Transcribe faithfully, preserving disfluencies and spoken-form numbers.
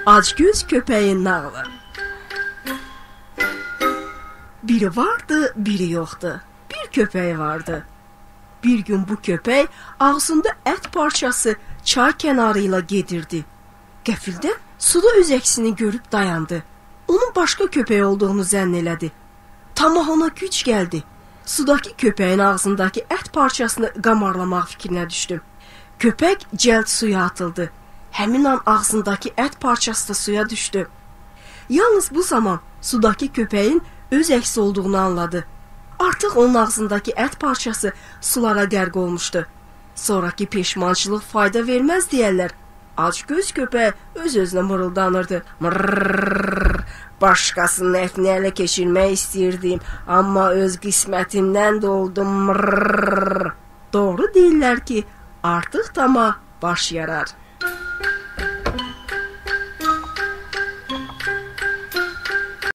Acgöz köpəyin nağılı. Biri vardı, biri yoxdu. Bir köpək vardı. Bir gün bu köpək ağzında ət parçası çay kənarı ilə gedirdi. Qəfildən suda öz əksini görüb dayandı. Onun başqa köpək olduğunu zənn elədi. Tamah ona güc gəldi. Sudakı köpəyin ağzındakı ət parçasını qamarlamaq fikrinə düşdü. Köpək cəld suya atıldı. Həmin an ağzındakı ət parçası da suya düşdü. Yalnız bu zaman sudakı köpəyin öz əksi olduğunu anladı. Artıq onun ağzındakı ət parçası sulara qərq olmuşdu. Sonraki peşmançılıq fayda verməz deyərlər. Acgöz köpək öz-özünə mırıldanırdı. Mırrrr, başqasının ətini ələ keçirmək istəyirdim, amma öz qismətimdən doldum. Mırrrr. Doğru deyirlər ki, artıq tamah baş yarar.